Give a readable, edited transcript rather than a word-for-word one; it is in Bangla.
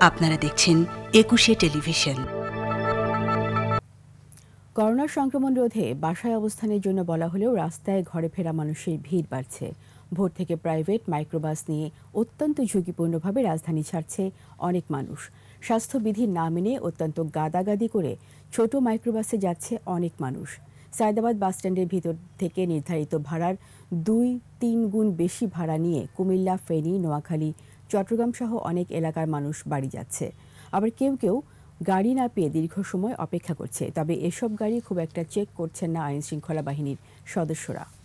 আপনারা দেখছেন ২১শে টেলিভিশন। করোনা সংক্রমণ রোধে বাসায় অবস্থানের জন্য বলা হলেও রাস্তায় ঘরে ফেরা মানুষের ভিড় বাড়ছে। ভোর থেকে প্রাইভেট মাইক্রোবাস নিয়ে অত্যন্ত ঝুঁকিপূর্ণভাবে রাজধানী ছাড়ছে অনেক মানুষ। স্বাস্থ্যবিধি না মেনে অত্যন্ত গাদাগাদি করে ছোট মাইক্রোবাসে যাচ্ছে অনেক মানুষ। সায়দাবাদ বাসস্ট্যান্ডের ভিতর থেকে নির্ধারিত ভাড়ার ২-৩ গুণ বেশি ভাড়া নিয়ে কুমিল্লা, ফেনী, নোয়াখালী, চট্টগ্রাম সহ অনেক এলাকার মানুষ বাড়ি যাচ্ছে। আবার কেউ কেউ গাড়ি না পেয়ে দীর্ঘ সময় অপেক্ষা করছে। তবে এসব গাড়ি খুব একটা চেক করছেন না আইনশৃঙ্খলা বাহিনীর সদস্যরা।